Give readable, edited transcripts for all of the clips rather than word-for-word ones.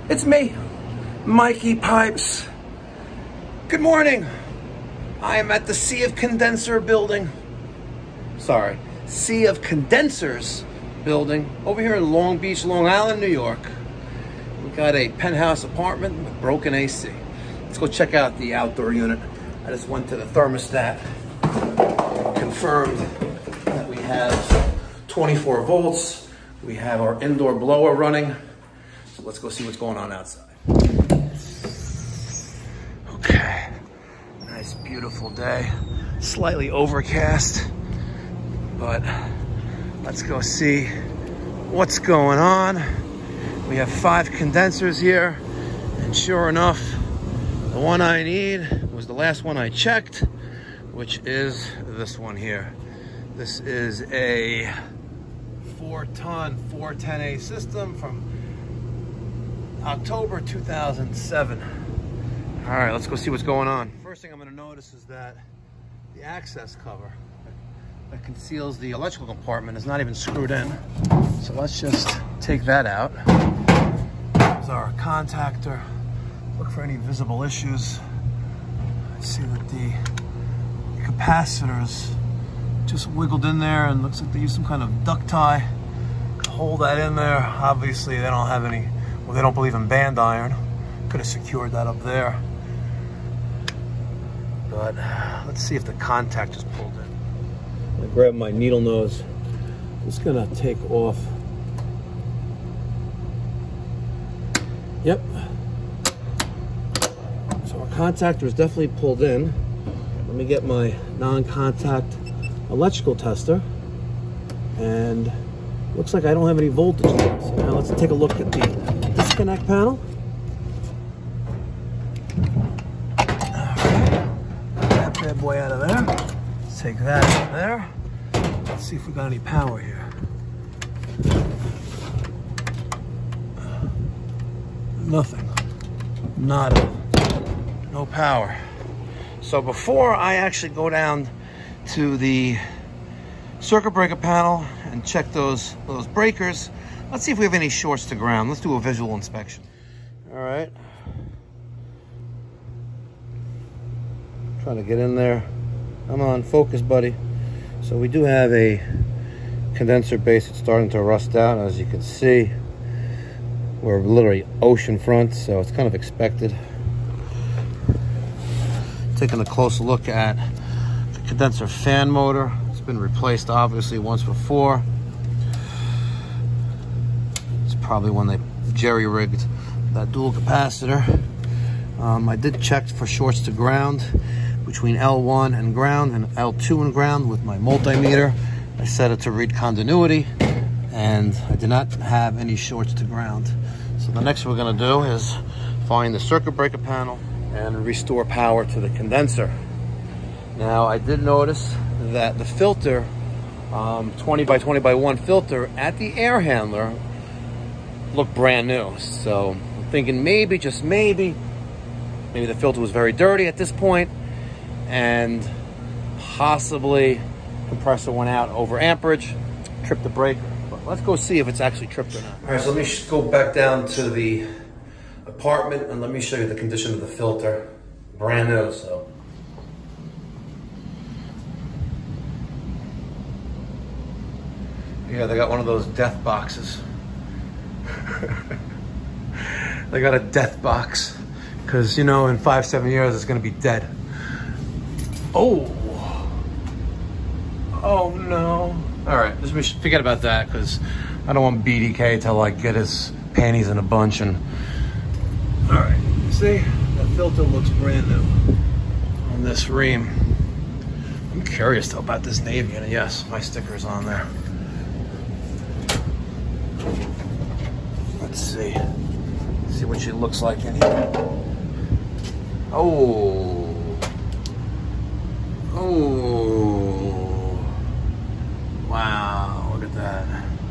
It's me, Mikey Pipes. Good morning. I am at the Sea of Condenser building. Sorry, Sea of Condensers building over here in Long Beach, Long Island, New York. We got a penthouse apartment with broken AC. Let's go check out the outdoor unit. I just went to the thermostat, confirmed that we have 24 volts. We have our indoor blower running. So let's go see what's going on outside. Okay, nice beautiful day. Slightly overcast, but let's go see what's going on. We have 5 condensers here, and sure enough, the one I need was the last one I checked, which is this one here. This is a 4-ton 410A system from October 2007. All right, let's go see what's going on. First thing I'm going to notice is that the access cover that conceals the electrical compartment is not even screwed in. So let's just take that out. There's our contactor. Look for any visible issues. I see that the capacitors just wiggled in there, and looks like they used some kind of duct tie to hold that in there. Obviously, they don't have any, well, they don't believe in band iron. Could have secured that up there. But let's see if the contact is pulled in. I'm gonna grab my needle nose. Just gonna take off. Yep. So our contactor is definitely pulled in. Let me get my non-contact electrical tester, and looks like I don't have any voltage in it. So now let's take a look at the disconnect panel. That bad boy out of there. Let's take that out of there. Let's see if we got any power here. Nothing. Nada. No power. So before I actually go down to the circuit breaker panel and check those breakers, let's see if we have any shorts to ground. Let's do a visual inspection. All right. Trying to get in there. Come on, focus, buddy. So we do have a condenser base that's starting to rust out. As you can see, we're literally ocean front, so it's kind of expected. Taking a close look at the condenser fan motor. It's been replaced obviously once before. It's probably when they jerry-rigged that dual capacitor. I did check for shorts to ground between L1 and ground and L2 and ground with my multimeter. I set it to read continuity, and I did not have any shorts to ground. So the next we're going to do is find the circuit breaker panel and restore power to the condenser. Now, I did notice that the filter, 20 by 20 by 1 filter at the air handler looked brand new. So I'm thinking maybe, just maybe the filter was very dirty at this point, and possibly compressor went out over amperage, tripped the breaker. But let's go see if it's actually tripped or not. All right, so let me go back down to the apartment and let me show you the condition of the filter. Brand new, so. Yeah, they got one of those death boxes. They got a death box, because you know in 5-7 years it's gonna be dead. Oh no. All right, just forget about that, because I don't want BDK to like get his panties in a bunch. And all right, see, that filter looks brand new on this ream. I'm curious though about this navy, and yes, my sticker's on there. Let's see what she looks like in here. Oh, wow, look at that.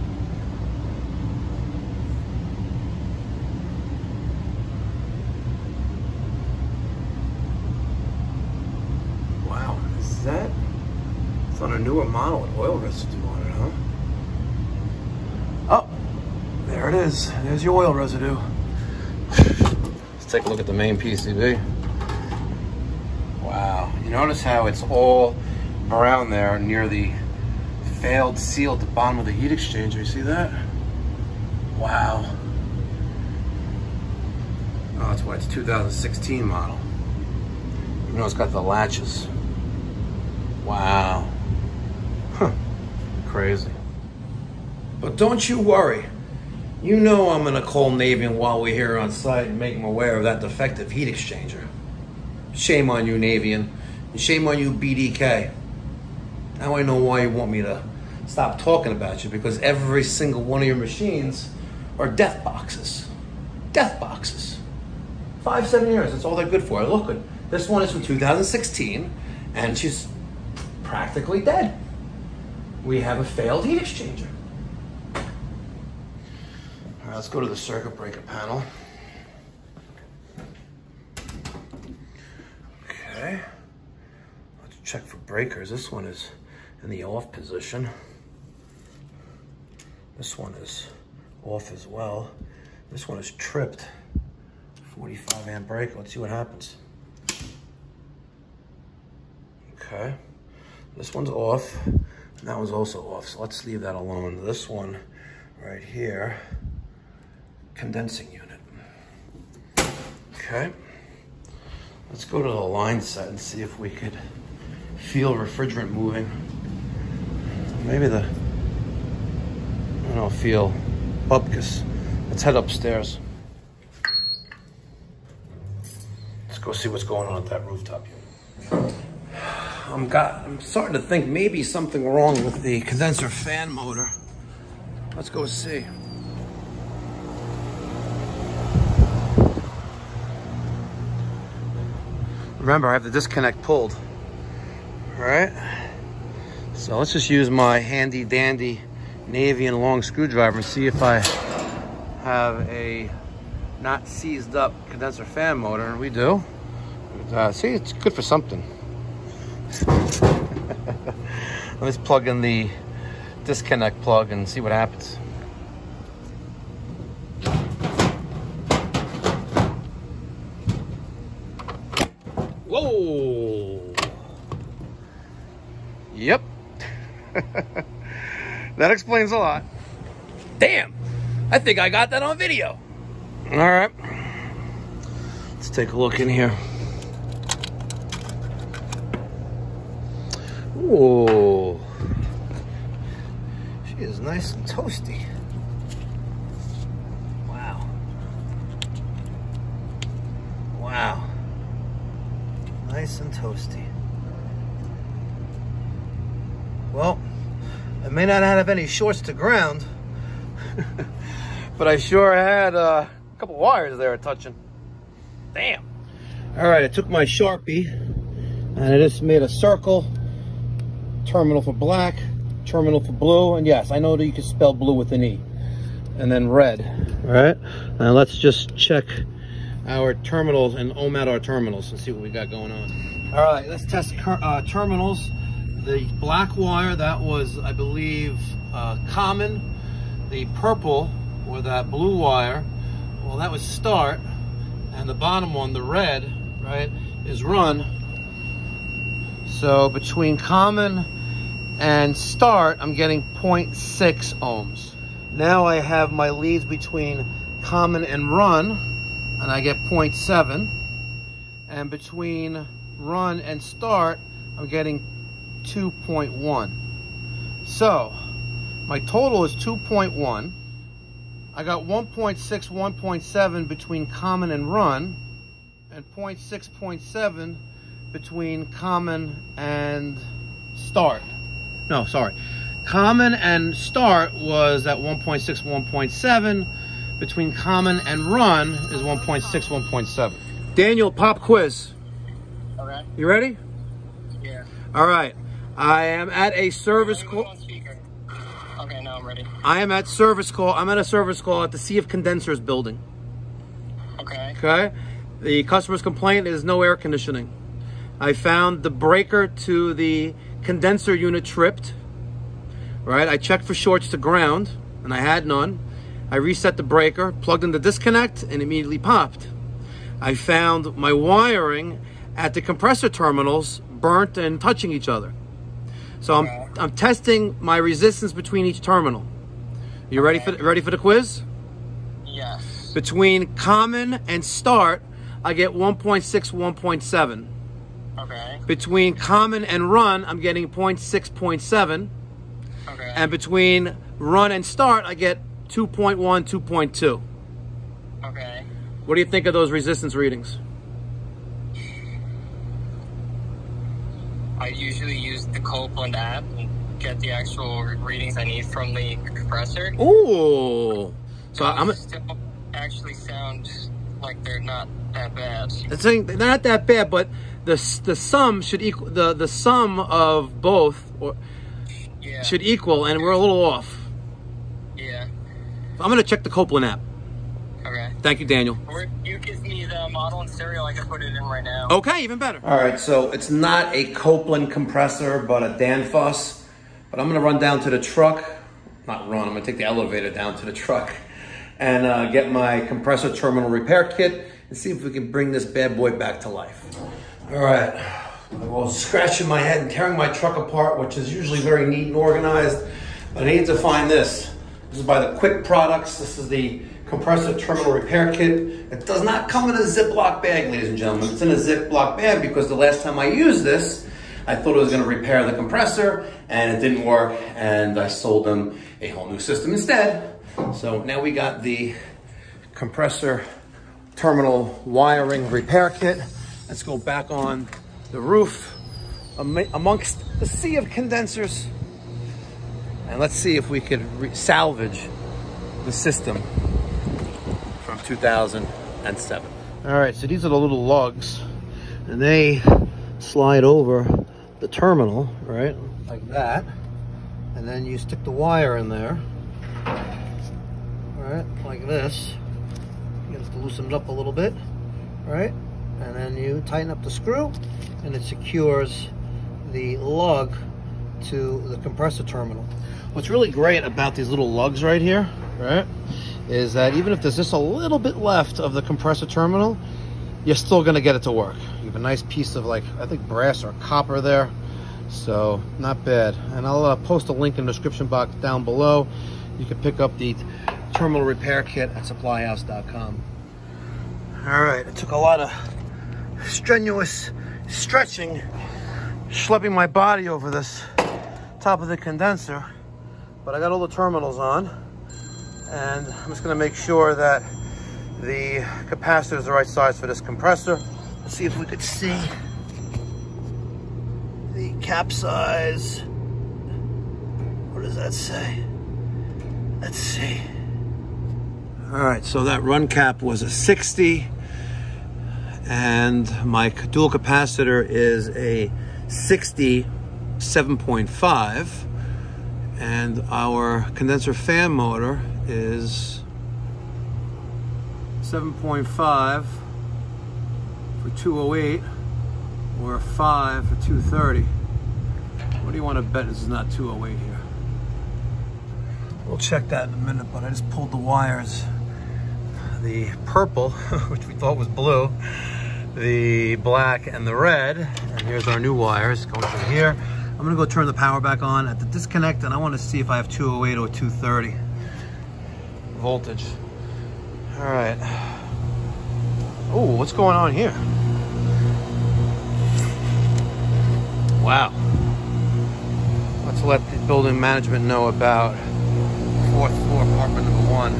Wow, is that? It's on a newer model with oil residue on it, huh? Oh, there it is. There's your oil residue. take a look at the main PCB. Wow, you notice how it's all brown there near the failed seal at the bottom of the heat exchanger. You see that? Wow. Oh, that's why it's 2016 model. You know, it's got the latches. Wow. Huh. Crazy. But don't you worry. You know I'm gonna call Navien while we're here on site and make them aware of that defective heat exchanger. Shame on you, Navien. And shame on you, BDK. Now I know why you want me to stop talking about you, because every single one of your machines are death boxes. Death boxes. 5-7 years, that's all they're good for. Look, this one is from 2016, and she's practically dead. We have a failed heat exchanger. All right, let's go to the circuit breaker panel. Okay, let's check for breakers. This one is in the off position. This one is off as well. This one is tripped. 45 amp breaker. Let's see what happens. Okay, this one's off, and that one's also off, so let's leave that alone. This one right here, condensing unit. Okay, let's go to the line set and see if we could feel refrigerant moving. Maybe I don't feel bupkis. Let's head upstairs. Let's go see what's going on at that rooftop unit. I'm starting to think maybe something wrong with the condenser fan motor. Let's go see. Remember, I have the disconnect pulled, right? So let's just use my handy dandy Navien long screwdriver and see if I have a not seized up condenser fan motor, and we do. See, it's good for something. Let's plug in the disconnect plug and see what happens. Whoa! Yep. That explains a lot. Damn! I think I got that on video. All right. Let's take a look in here. Whoa. She is nice and toasty. Wow. Wow. Nice and toasty. Well, I may not have any shorts to ground, but I sure had a couple wires there touching. Damn. All right, I took my Sharpie and I just made a circle. Terminal for black, terminal for blue, and yes, I know that you can spell blue with an E. And then red. All right, now let's just check our terminals and ohm out our terminals and see what we got going on. All right, let's test terminals. The black wire, that was, I believe, common. The purple, or that blue wire, well, that was start. And the bottom one, the red, right, is run. So between common and start, I'm getting 0.6 ohms. Now I have my leads between common and run, and I get 0.7. And between run and start, I'm getting 2.1. So my total is 2.1. I got 1.6, 1.7 between common and run, and 0.6, 0.7 between common and start. No, sorry. Common and start was at 1.6, 1.7. Between common and run is 1.6, 1.7. Daniel, pop quiz. Okay. You ready? Yeah. All right. I am at a service call. Okay, now I'm ready. I am at service call. I'm at a service call at the Sea of Condensers building. Okay. Okay. The customer's complaint is no air conditioning. I found the breaker to the condenser unit tripped. Right. I checked for shorts to ground, and I had none. I reset the breaker, plugged in the disconnect, and immediately popped. I found my wiring at the compressor terminals burnt and touching each other. So I'm testing my resistance between each terminal. You ready for the quiz? Yes. Between common and start, I get 1.6, 1.7. Okay. Between common and run, I'm getting 0.6, 0.7. Okay. And between run and start, I get 2.1, 2.2. Okay. What do you think of those resistance readings? I usually use the Copeland app and get the actual readings I need from the compressor. Ooh. So I'm still actually sound like they're not that bad. saying they're not that bad, but the sum should equal the sum of both should equal, and we're a little off. Yeah. I'm gonna check the Copeland app. Okay. Thank you, Daniel. Or you give me the model and serial, I can put it in right now. Okay, even better. All right, so it's not a Copeland compressor, but a Danfoss. But I'm gonna run down to the truck. Not run, I'm gonna take the elevator down to the truck and get my compressor terminal repair kit and see if we can bring this bad boy back to life. All right, I was scratching my head and tearing my truck apart, which is usually very neat and organized, but I need to find this. This is by the Qwik products. This is the compressor terminal repair kit. It does not come in a Ziploc bag, ladies and gentlemen. It's in a Ziploc bag because the last time I used this, I thought it was going to repair the compressor, and it didn't work, and I sold them a whole new system instead. So now we got the compressor terminal wiring repair kit. Let's go back on the roof amongst the sea of condensers, and let's see if we could salvage the system from 2007. All right, so these are the little lugs, and they slide over the terminal, right, like that, and then you stick the wire in there, right, like this. You have to loosen it up a little bit, right, and then you tighten up the screw, and it secures the lug to the compressor terminal. What's really great about these little lugs right here, right, is that even if there's just a little bit left of the compressor terminal, you're still going to get it to work. You have a nice piece of, like, I think brass or copper there, so not bad. And I'll post a link in the description box down below. You can pick up the terminal repair kit at supplyhouse.com. All right, it took a lot of strenuous stretching, schlepping my body over this top of the condenser, but I got all the terminals on, and I'm just going to make sure that the capacitor is the right size for this compressor. Let's see if we could see the cap size. What does that say? Let's see. All right, so that run cap was a 60, and my dual capacitor is a 67.5, and our condenser fan motor is 7.5 for 208 or 5 for 230. What do you want to bet this is not 208 here? We'll check that in a minute, but I just pulled the wires. The purple, which we thought was blue, the black, and the red. And here's our new wires going through here. I'm gonna go turn the power back on at the disconnect, and I want to see if I have 208 or 230 voltage. All right. Oh, what's going on here? Wow. Let's let the building management know about 4th floor apartment number 1.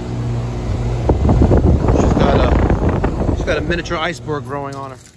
She's got a miniature iceberg growing on her.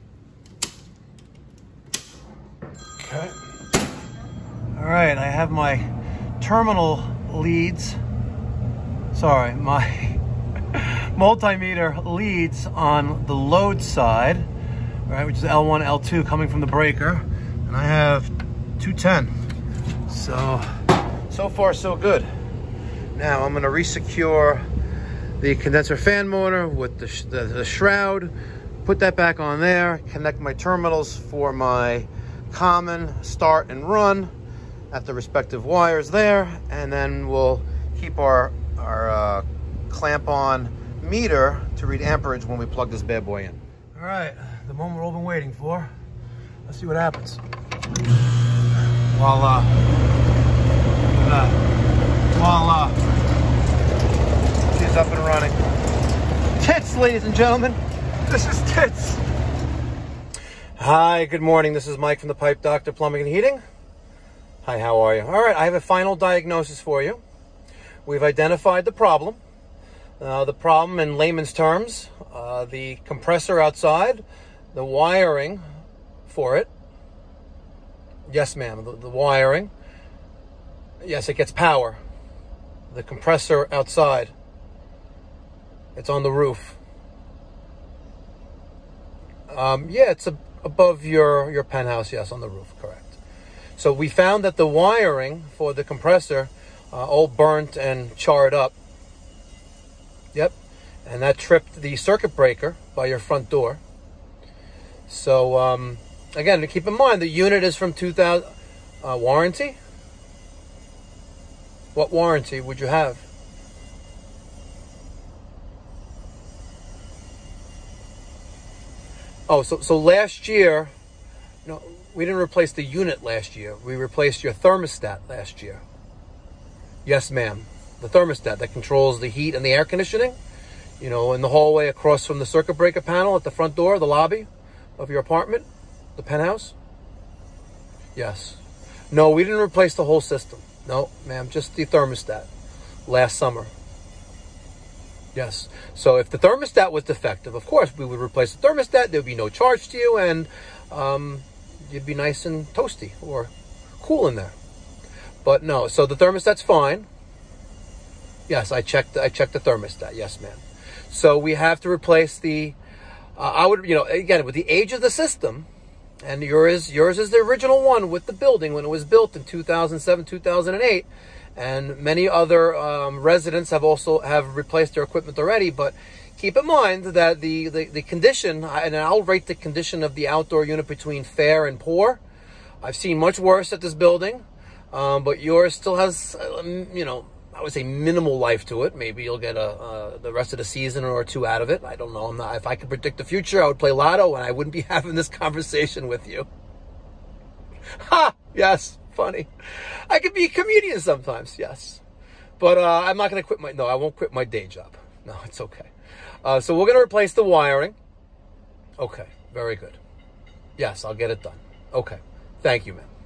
Okay. All right, I have my terminal leads. Sorry, my multimeter leads on the load side, right, which is L1, L2 coming from the breaker, and I have 210. So far so good. Now I'm going to resecure the condenser fan motor with the shroud, put that back on there, connect my terminals for my common, start, and run at the respective wires there, and then we'll keep our clamp on meter to read amperage when we plug this bad boy in. All right, the moment we've all been waiting for. Let's see what happens. Voila. Voila. She's up and running. Tits, ladies and gentlemen. This is tits. Hi, good morning. This is Mike from the Pipe Doctor Plumbing and Heating. Hi, how are you? All right, I have a final diagnosis for you. We've identified the problem. The problem in layman's terms, the compressor outside, the wiring for it. Yes, ma'am, the wiring. Yes, it gets power. The compressor outside. It's on the roof. Yeah, it's above your penthouse, yes, on the roof, correct. So we found that the wiring for the compressor all burnt and charred up. Yep, and that tripped the circuit breaker by your front door. So, again, keep in mind, the unit is from 2000, warranty? What warranty would you have? Oh, so last year, no, we didn't replace the unit last year. We replaced your thermostat last year. Yes, ma'am. The thermostat that controls the heat and the air conditioning, you know, in the hallway across from the circuit breaker panel at the front door, the lobby of your apartment, the penthouse. Yes. No, we didn't replace the whole system. No, ma'am, just the thermostat last summer. Yes. So if the thermostat was defective, of course, we would replace the thermostat. There would be no charge to you, and you'd be nice and toasty or cool in there. But no, so the thermostat's fine. Yes, I checked the thermostat. Yes, ma'am. So we have to replace the, I would, you know, again, with the age of the system, and yours is the original one with the building when it was built in 2007, 2008. And many other residents have replaced their equipment already. But keep in mind that the condition, and I'll rate the condition of the outdoor unit between fair and poor. I've seen much worse at this building, but yours still has, you know, I would say minimal life to it. Maybe you'll get the rest of the season or two out of it. I don't know. If I could predict the future, I would play lotto, and I wouldn't be having this conversation with you. Ha! Yes. Funny. I could be a comedian sometimes, yes. But I'm not going to quit I won't quit my day job. No, it's okay. So we're going to replace the wiring. Okay, very good. Yes, I'll get it done. Okay, thank you, ma'am.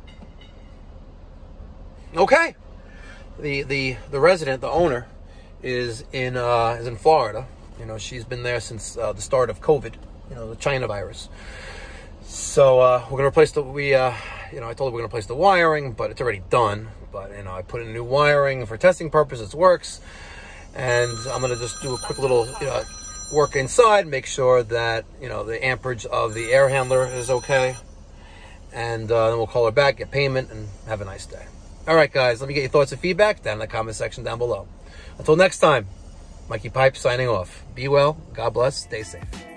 Okay. The resident, the owner, is in Florida. You know, she's been there since the start of COVID, you know, the China virus. So we're going to replace you know, I told her we're going to replace the wiring, but it's already done. But, you know, I put in new wiring for testing purposes. It works. And I'm going to just do a quick little work inside, make sure that, you know, the amperage of the air handler is okay. And then we'll call her back, get payment, and have a nice day. All right, guys, let me get your thoughts and feedback down in the comment section down below. Until next time, Mikey Pipes signing off. Be well, God bless, stay safe.